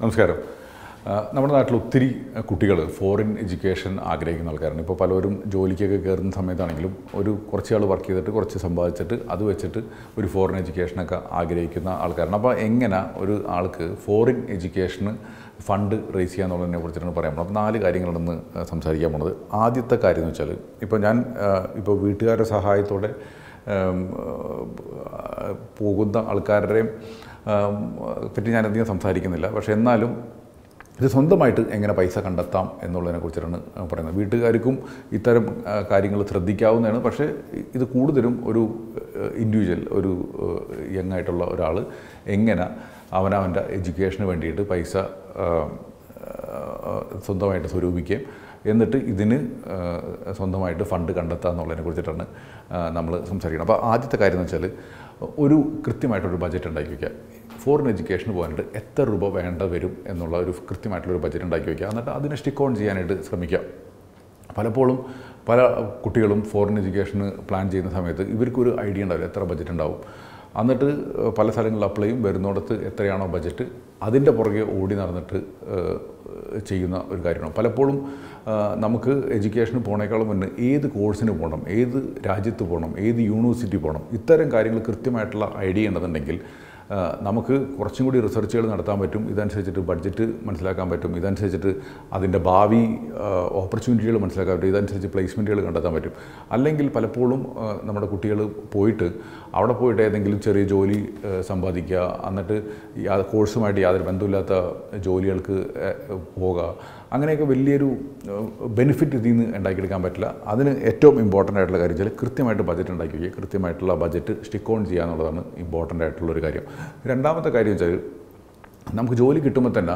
നമസ്കാരം. നമ്മുടെ നാട്ടിൽ ഒത്തിരി കുട്ടികൾ ഫോറിൻ എഡ്യൂക്കേഷൻ ആഗ്രഹിക്കുന്ന ആൾക്കാരാണ്. ഇപ്പോൾ പലരും ജോലിക്കൊക്കെ കയറുന്ന സമയത്താണെങ്കിലും കുറച്ച് ആൾ വർക്ക് ചെയ്തിട്ട് കുറച്ച് സമ്പാദിച്ചിട്ട് അത് വെച്ചിട്ട് ഒരു ഫോറിൻ എഡ്യൂക്കേഷനൊക്കെ ആഗ്രഹിക്കുന്ന ആൾക്കാരാണ്. അപ്പോൾ എങ്ങനെ ഒരു ആൾക്ക് ഫോറിൻ എഡ്യൂക്കേഷന് ഫണ്ട് റേസ് ചെയ്യാന്നുള്ളതിനെ കുറിച്ചിട്ടാണ് പറയാൻ പോകുന്നത്. അപ്പോൾ 4 കാര്യങ്ങളാണെന്ന് സംസാരിക്കാൻ പോകുന്നത്. ആദ്യത്തെ കാര്യം എന്ന് വെച്ചാൽ, ഇപ്പോൾ വീട്ടുകാരുടെ സഹായത്തോടെ പോകുന്ന ആൾക്കാരുടെയും പറ്റി ഞാനധികം സംസാരിക്കുന്നില്ല. പക്ഷേ എന്നാലും ഇത് സ്വന്തമായിട്ട് എങ്ങനെ പൈസ കണ്ടെത്താം എന്നുള്ളതിനെ കുറിച്ചിട്ടാണ് പറയുന്നത്. വീട്ടുകാർക്കും ഇത്തരം കാര്യങ്ങൾ ശ്രദ്ധിക്കാവുന്നതാണ്. പക്ഷേ ഇത് കൂടുതലും ഒരു ഇൻഡിവിജ്വൽ, ഒരു യങ് ആയിട്ടുള്ള ഒരാൾ എങ്ങനെ അവനവൻ്റെ എഡ്യൂക്കേഷന് വേണ്ടിയിട്ട് പൈസ സ്വന്തമായിട്ട് സ്വരൂപിക്കുകയും എന്നിട്ട് ഇതിന് സ്വന്തമായിട്ട് ഫണ്ട് കണ്ടെത്തുക എന്നുള്ളതിനെ കുറിച്ചിട്ടാണ് നമ്മൾ സംസാരിക്കുന്നത്. അപ്പോൾ ആദ്യത്തെ കാര്യം എന്ന് വെച്ചാൽ, ഒരു കൃത്യമായിട്ടൊരു ബജറ്റ് ഉണ്ടാക്കി വയ്ക്കുക. ഫോറിൻ എഡ്യൂക്കേഷന് പോകാനായിട്ട് എത്ര രൂപ വേണ്ട വരും എന്നുള്ള ഒരു കൃത്യമായിട്ടുള്ളൊരു ബജറ്റ് ഉണ്ടാക്കി വയ്ക്കുക. എന്നിട്ട് അതിനെ സ്റ്റിക്ക് ഓൺ ചെയ്യാനായിട്ട് ശ്രമിക്കുക. പലപ്പോഴും പല കുട്ടികളും ഫോറിൻ എഡ്യൂക്കേഷന് പ്ലാൻ ചെയ്യുന്ന സമയത്ത് ഇവർക്കൊരു ഐഡിയ ഉണ്ടാവില്ല എത്ര ബജറ്റ് ഉണ്ടാവും. എന്നിട്ട് പല സ്ഥലങ്ങളിൽ അപ്ലൈ ചെയ്യും, വരുന്നിടത്ത് എത്രയാണോ ബജറ്റ് അതിൻ്റെ പുറകെ ഓടി നടന്നിട്ട് ചെയ്യുന്ന ഒരു കാര്യമാണ്. പലപ്പോഴും നമുക്ക് എഡ്യൂക്കേഷന് പോണേക്കാളും മുന്നേ ഏത് കോഴ്സിന് പോകണം, ഏത് രാജ്യത്ത് പോകണം, ഏത് യൂണിവേഴ്സിറ്റി പോകണം, ഇത്തരം കാര്യങ്ങൾ കൃത്യമായിട്ടുള്ള ഐഡിയ ഉണ്ടെന്നുണ്ടെങ്കിൽ നമുക്ക് കുറച്ചും കൂടി റിസർച്ചുകൾ നടത്താൻ പറ്റും. ഇതനുസരിച്ചിട്ട് ബഡ്ജറ്റ് മനസ്സിലാക്കാൻ പറ്റും. ഇതനുസരിച്ചിട്ട് അതിൻ്റെ ഭാവി ഓപ്പർച്യൂണിറ്റികൾ മനസ്സിലാക്കാൻ പറ്റും. ഇതനുസരിച്ച് പ്ലേസ്മെൻറ്റുകൾ കണ്ടെത്താൻ പറ്റും. അല്ലെങ്കിൽ പലപ്പോഴും നമ്മുടെ കുട്ടികൾ അവിടെ പോയിട്ട് ഏതെങ്കിലും ചെറിയ ജോലി സമ്പാദിക്കുക, എന്നിട്ട് കോഴ്സുമായിട്ട് യാതൊരു ബന്ധമില്ലാത്ത ജോലികൾക്ക് പോകുക, അങ്ങനെയൊക്കെ വലിയൊരു ബെനിഫിറ്റ് ഇതിൽ നിന്ന് ഉണ്ടാക്കിയെടുക്കാൻ പറ്റില്ല. അതിന് ഏറ്റവും ഇമ്പോർട്ടൻ്റ് ആയിട്ടുള്ള കാര്യം വെച്ചാൽ കൃത്യമായിട്ട് ബജറ്റ് ഉണ്ടാക്കി വയ്ക്കുക. കൃത്യമായിട്ടുള്ള ബജറ്റ് സ്റ്റിക്ക് ഓൺ ചെയ്യുക എന്നുള്ളതാണ് ഇമ്പോർട്ടൻ്റ് ആയിട്ടുള്ളൊരു കാര്യം. രണ്ടാമത്തെ കാര്യം വെച്ചാൽ, നമുക്ക് ജോലി കിട്ടുമ്പോൾ തന്നെ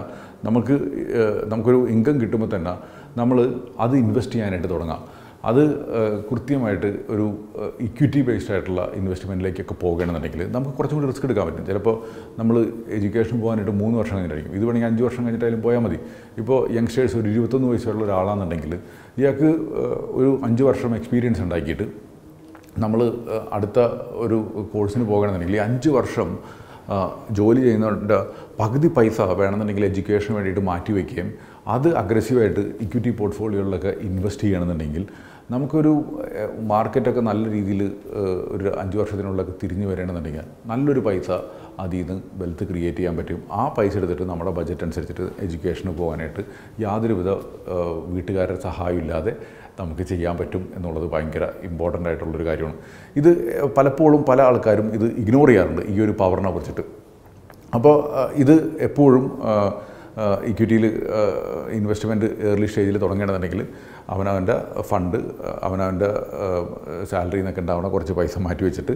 നമുക്കൊരു ഇൻകം കിട്ടുമ്പോൾ തന്നെ നമ്മൾ അത് ഇൻവെസ്റ്റ് ചെയ്യാനായിട്ട് തുടങ്ങാം. അത് കൃത്യമായിട്ട് ഒരു ഇക്വിറ്റി ബേസ്ഡ് ആയിട്ടുള്ള ഇൻവെസ്റ്റ്മെൻറ്റിലേക്കൊക്കെ പോകുകയാണെന്നുണ്ടെങ്കിൽ നമുക്ക് കുറച്ചും കൂടി റിസ്ക് എടുക്കാൻ പറ്റും. ചിലപ്പോൾ നമ്മൾ എഡ്യൂക്കേഷൻ പോകാനായിട്ട് 3 വർഷം കഴിഞ്ഞിട്ടായിരിക്കും. ഇത് വേണമെങ്കിൽ 5 വർഷം കഴിഞ്ഞിട്ടായാലും പോയാൽ മതി. ഇപ്പോൾ യങ്സ്റ്റേഴ്സ് ഒരു 21 വയസ്സുള്ള ഒരാളാണെന്നുണ്ടെങ്കിൽ ഇയാൾക്ക് ഒരു 5 വർഷം എക്സ്പീരിയൻസ് ഉണ്ടാക്കിയിട്ട് നമ്മൾ അടുത്ത ഒരു കോഴ്സിന് പോകുകയാണെന്നുണ്ടെങ്കിൽ 5 വർഷം ജോലി ചെയ്യുന്നതിൻ്റെ പകുതി പൈസ വേണമെന്നുണ്ടെങ്കിൽ എഡ്യൂക്കേഷന് വേണ്ടിയിട്ട് മാറ്റി വയ്ക്കുകയും അത് അഗ്രസീവായിട്ട് ഇക്വിറ്റി പോർട്ട്ഫോളിയോകളിലൊക്കെ ഇൻവെസ്റ്റ് ചെയ്യണമെന്നുണ്ടെങ്കിൽ നമുക്കൊരു മാർക്കറ്റൊക്കെ നല്ല രീതിയിൽ ഒരു 5 വർഷത്തിനുള്ളിലൊക്കെ തിരിഞ്ഞു വരണമെന്നുണ്ടെങ്കിൽ നല്ലൊരു പൈസ അതിൽ നിന്ന് വെൽത്ത് ക്രിയേറ്റ് ചെയ്യാൻ പറ്റും. ആ പൈസ എടുത്തിട്ട് നമ്മുടെ ബജറ്റ് അനുസരിച്ചിട്ട് എഡ്യൂക്കേഷന് പോകാനായിട്ട് യാതൊരുവിധ വീട്ടുകാരുടെ സഹായം ഇല്ലാതെ നമുക്ക് ചെയ്യാൻ പറ്റും എന്നുള്ളത് ഭയങ്കര ഇമ്പോർട്ടൻ്റ് ആയിട്ടുള്ളൊരു കാര്യമാണ്. ഇത് പലപ്പോഴും പല ആൾക്കാരും ഇത് ഇഗ്നോർ ചെയ്യാറുണ്ട്, ഈ ഒരു പവറിനെ കുറിച്ചിട്ട്. അപ്പോൾ ഇത് എപ്പോഴും ഇക്വിറ്റിയിൽ ഇൻവെസ്റ്റ്മെൻറ്റ് ഏർലി സ്റ്റേജിൽ തുടങ്ങണമെന്നുണ്ടെങ്കിൽ അവനവൻ്റെ ഫണ്ട്, അവനവൻ്റെ സാലറിയിൽ നിന്നൊക്കെ ഉണ്ടാവുന്ന കുറച്ച് പൈസ മാറ്റി വെച്ചിട്ട്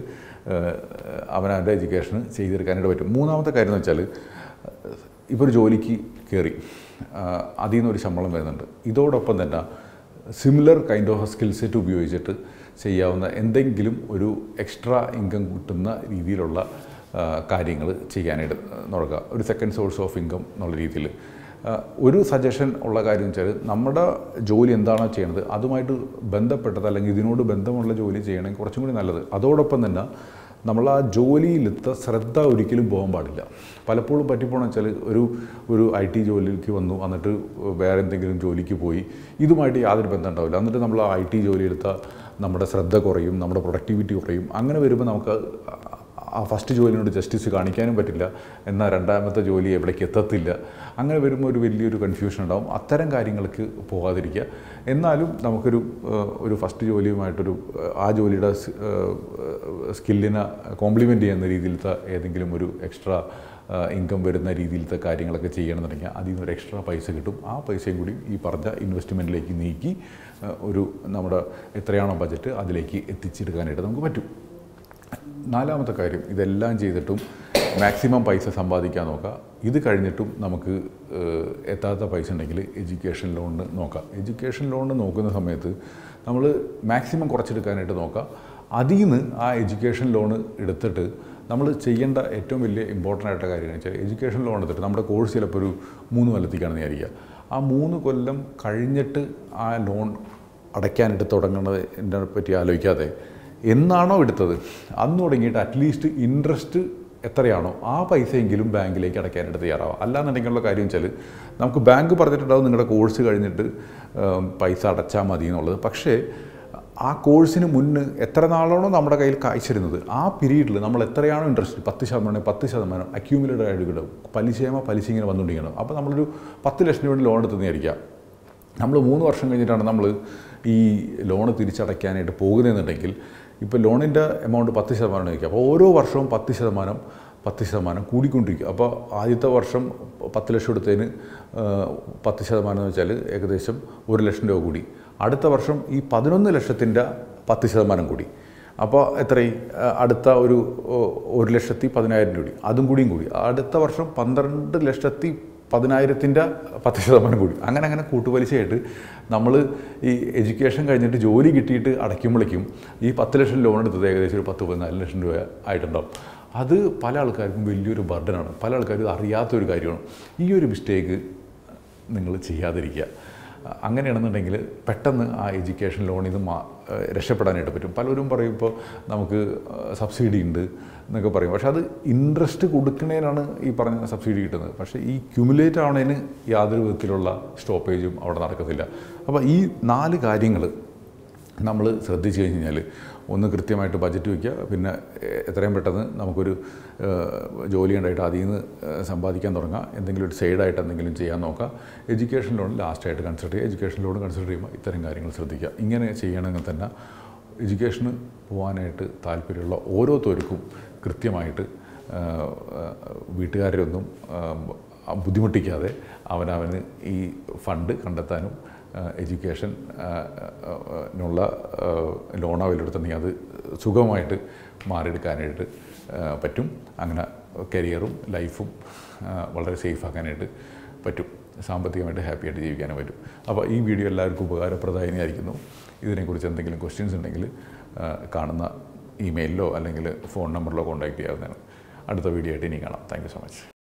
അവനവൻ്റെ എഡ്യൂക്കേഷന് ചെയ്തെടുക്കാനായിട്ട് പറ്റും. മൂന്നാമത്തെ കാര്യം എന്ന് വെച്ചാൽ, ഇപ്പോൾ ഒരു ജോലിക്ക് കയറി അതിൽ നിന്നൊരു ശമ്പളം വരുന്നുണ്ട്. ഇതോടൊപ്പം തന്നെ similar kind of skill set ഉപയോഗിച്ചിട്ട് ചെയ്യാവുന്ന എന്തെങ്കിലും ഒരു എക്സ്ട്രാ ഇൻകം കിട്ടുന്ന രീതിയിലുള്ള കാര്യങ്ങൾ ചെയ്യാനായിട്ട് നോക്കുക. ഒരു സെക്കൻഡ് സോഴ്സ് ഓഫ് ഇൻകം എന്നുള്ള രീതിയിൽ ഒരു സജഷൻ ഉള്ള കാര്യം വെച്ചാൽ, നമ്മുടെ ജോലി എന്താണോ ചെയ്യണത് അതുമായിട്ട് ബന്ധപ്പെട്ടത് അല്ലെങ്കിൽ ഇതിനോട് ബന്ധമുള്ള ജോലി ചെയ്യണമെങ്കിൽ കുറച്ചും കൂടി നല്ലത്. അതോടൊപ്പം തന്നെ നമ്മൾ ആ ജോലിയിലത്തെ ശ്രദ്ധ ഒരിക്കലും പോകാൻ പാടില്ല. പലപ്പോഴും പറ്റിപ്പോണെന്ന് വെച്ചാൽ, ഒരു IT ജോലിക്ക് വന്നു, എന്നിട്ട് വേറെ എന്തെങ്കിലും ജോലിക്ക് പോയി, ഇതുമായിട്ട് യാതൊരു ബന്ധം ഉണ്ടാവില്ല. എന്നിട്ട് നമ്മൾ ആ IT ജോലിയെടുത്ത നമ്മുടെ ശ്രദ്ധ കുറയും, നമ്മുടെ പ്രൊഡക്ടിവിറ്റി കുറയും. അങ്ങനെ വരുമ്പോൾ നമുക്ക് ആ ഫസ്റ്റ് ജോലിനോട് ജസ്റ്റിസ് കാണിക്കാനും പറ്റില്ല, എന്നാൽ രണ്ടാമത്തെ ജോലി എവിടേക്ക് എത്തത്തില്ല. അങ്ങനെ വരുമ്പോൾ ഒരു വലിയൊരു കൺഫ്യൂഷൻ ഉണ്ടാവും. അത്തരം കാര്യങ്ങൾക്ക് പോകാതിരിക്കുക. എന്നാലും നമുക്കൊരു ഫസ്റ്റ് ജോലിയുമായിട്ടൊരു ആ ജോലിയുടെ സ്കില്ലിനെ കോംപ്ലിമെൻറ്റ് ചെയ്യുന്ന രീതിയിലത്തെ ഏതെങ്കിലും ഒരു എക്സ്ട്രാ ഇൻകം വരുന്ന രീതിയിലത്തെ കാര്യങ്ങളൊക്കെ ചെയ്യണമെന്നുണ്ടെങ്കിൽ അതിൽ നിന്നൊരു എക്സ്ട്രാ പൈസ കിട്ടും. ആ പൈസയും കൂടി ഈ പറഞ്ഞ ഇൻവെസ്റ്റ്മെൻറ്റിലേക്ക് നീക്കി നമ്മുടെ എത്രയാണോ ബജറ്റ് അതിലേക്ക് എത്തിച്ചെടുക്കാനായിട്ട് നമുക്ക് പറ്റും. നാലാമത്തെ കാര്യം, ഇതെല്ലാം ചെയ്തിട്ടും മാക്സിമം പൈസ സമ്പാദിക്കാൻ നോക്കുക. ഇത് കഴിഞ്ഞിട്ടും നമുക്ക് എത്താത്ത പൈസ ഉണ്ടെങ്കിൽ എഡ്യൂക്കേഷൻ ലോണിന് നോക്കാം. എഡ്യൂക്കേഷൻ ലോണിന് നോക്കുന്ന സമയത്ത് നമ്മൾ മാക്സിമം കുറച്ചെടുക്കാനായിട്ട് നോക്കുക. അതിൽ നിന്ന് ആ എഡ്യൂക്കേഷൻ ലോൺ എടുത്തിട്ട് നമ്മൾ ചെയ്യേണ്ട ഏറ്റവും വലിയ ഇമ്പോർട്ടൻ്റ് ആയിട്ടുള്ള കാര്യം എന്ന് വെച്ചാൽ, എഡ്യൂക്കേഷൻ ലോൺ എടുത്തിട്ട് നമ്മുടെ കോഴ്സ് ചിലപ്പോൾ ഒരു 3 കൊല്ലത്തേക്കാണെന്ന് വിചാരിക്കുക. ആ 3 കൊല്ലം കഴിഞ്ഞിട്ട് ആ ലോൺ അടയ്ക്കാനായിട്ട് തുടങ്ങുന്നതിനെ പറ്റി ആലോചിക്കാതെ എന്നാണോ എടുത്തത് അന്ന് തുടങ്ങിയിട്ട് അറ്റ്ലീസ്റ്റ് ഇൻട്രസ്റ്റ് എത്രയാണോ ആ പൈസയെങ്കിലും ബാങ്കിലേക്ക് അടയ്ക്കാനായിട്ട് തയ്യാറാവുക. അല്ലാന്നുണ്ടെങ്കിലുള്ള കാര്യം വെച്ചാൽ നമുക്ക് ബാങ്ക് പറഞ്ഞിട്ടുണ്ടാവും നിങ്ങളുടെ കോഴ്സ് കഴിഞ്ഞിട്ട് പൈസ അടച്ചാൽ മതി എന്നുള്ളത്. പക്ഷേ ആ കോഴ്സിന് മുന്ന് എത്ര നാളാണോ നമ്മുടെ കയ്യിൽ കായ്ച്ചിരുന്നത് ആ പീരീഡിൽ നമ്മൾ എത്രയാണോ ഇൻട്രസ്റ്റ് 10% അക്യൂമുലേറ്റഡ് ആയിട്ട് കിട്ടും. പലിശ ഇങ്ങനെ വന്നുകൊണ്ടിരിക്കണം. അപ്പോൾ നമ്മളൊരു 10 ലക്ഷം രൂപ ലോൺ എടുത്തുനിന്നിരിക്കുക. നമ്മൾ 3 വർഷം കഴിഞ്ഞിട്ടാണ് നമ്മൾ ഈ ലോണ് തിരിച്ചടയ്ക്കാനായിട്ട് പോകുന്നതെന്നുണ്ടെങ്കിൽ ഇപ്പോൾ ലോണിൻ്റെ എമൗണ്ട് 10% ആയിരിക്കും. അപ്പോൾ ഓരോ വർഷവും 10% കൂടിക്കൊണ്ടിരിക്കും. അപ്പോൾ ആദ്യത്തെ വർഷം 10 ലക്ഷം എടുത്തതിന് 10% എന്ന് വെച്ചാൽ ഏകദേശം 1 ലക്ഷം രൂപ കൂടി. അടുത്ത വർഷം ഈ 11 ലക്ഷത്തിൻ്റെ 10% കൂടി. അപ്പോൾ എത്രയും അടുത്ത ഒരു 1,10,10,000 കൂടി, അതും കൂടി. അടുത്ത വർഷം 12,10,000 10% കൂടി. അങ്ങനെ കൂട്ടുപലിശയായിട്ട് നമ്മൾ ഈ എഡ്യൂക്കേഷൻ കഴിഞ്ഞിട്ട് ജോലി കിട്ടിയിട്ട് അടയ്ക്കുമ്പോഴേക്കും ഈ 10 ലക്ഷം ലോൺ എടുത്തത് ഏകദേശം ഒരു 10-14 ലക്ഷം രൂപ ആയിട്ടുണ്ടാവും. അത് പല ആൾക്കാർക്കും വലിയൊരു ബർഡനാണ്. പല ആൾക്കാരും അറിയാത്തൊരു കാര്യമാണ്. ഈ ഒരു മിസ്റ്റേക്ക് നിങ്ങൾ ചെയ്യാതിരിക്കുക. അങ്ങനെയാണെന്നുണ്ടെങ്കിൽ പെട്ടെന്ന് ആ എഡ്യൂക്കേഷൻ ലോണിൽ നിന്ന് രക്ഷപ്പെടാനായിട്ട് പറ്റും. പലരും പറയും ഇപ്പോൾ നമുക്ക് സബ്സിഡി ഉണ്ട് എന്നൊക്കെ പറയും. പക്ഷേ അത് ഇൻട്രസ്റ്റ് കൊടുക്കുന്നതിനാണ് ഈ പറഞ്ഞ സബ്സിഡി കിട്ടുന്നത്. പക്ഷേ ഈ ക്യുമുലേറ്റ് ആവുന്നതിന് യാതൊരു വിധത്തിലുള്ള സ്റ്റോപ്പേജും അവിടെ നടക്കത്തില്ല. അപ്പോൾ ഈ 4 കാര്യങ്ങൾ നമ്മൾ ശ്രദ്ധിച്ചു കഴിഞ്ഞാൽ ഒന്ന് കൃത്യമായിട്ട് ബഡ്ജറ്റ് വയ്ക്കുക. പിന്നെ എത്രയും പെട്ടെന്ന് നമുക്കൊരു ജോലി ഉണ്ടായിട്ട് അതിൽ നിന്ന് സമ്പാദിക്കാൻ തുടങ്ങുക. എന്തെങ്കിലും ഒരു സൈഡായിട്ട് എന്തെങ്കിലും ചെയ്യാൻ നോക്കുക. എഡ്യൂക്കേഷൻ ലോൺ ലാസ്റ്റായിട്ട് കൺസിഡർ ചെയ്യുക. എഡ്യൂക്കേഷൻ ലോൺ കൺസിഡർ ചെയ്യുമ്പോൾ ഇത്തരം കാര്യങ്ങൾ ശ്രദ്ധിക്കുക. ഇങ്ങനെ ചെയ്യണമെങ്കിൽ തന്നെ എഡ്യൂക്കേഷന് പോകാനായിട്ട് താല്പര്യമുള്ള ഓരോരുത്തർക്കും കൃത്യമായിട്ട് വീട്ടുകാരൊന്നും ബുദ്ധിമുട്ടിക്കാതെ അവനവന് ഈ ഫണ്ട് കണ്ടെത്താനും എഡ്യൂക്കേഷനുള്ള ലോൺ അവൈലെടുത്തുണ്ടെങ്കിൽ അത് സുഖമായിട്ട് മാറിയെടുക്കാനായിട്ട് പറ്റും. അങ്ങനെ കരിയറും ലൈഫും വളരെ സേഫ് ആക്കാനായിട്ട് പറ്റും. സാമ്പത്തികമായിട്ട് ഹാപ്പിയായിട്ട് ജീവിക്കാനും പറ്റും. അപ്പോൾ ഈ വീഡിയോ എല്ലാവർക്കും ഉപകാരപ്രദമായിരിക്കുന്നു. ഇതിനെക്കുറിച്ച് എന്തെങ്കിലും ക്വസ്റ്റ്യൻസ് ഉണ്ടെങ്കിൽ കാണുന്ന ഇമെയിലിലോ അല്ലെങ്കിൽ ഫോൺ നമ്പറിലോ കോൺടാക്റ്റ് ചെയ്യാവുന്നതാണ്. അടുത്ത വീഡിയോ ആയിട്ട് ഇനി കാണാം. Thank you so much.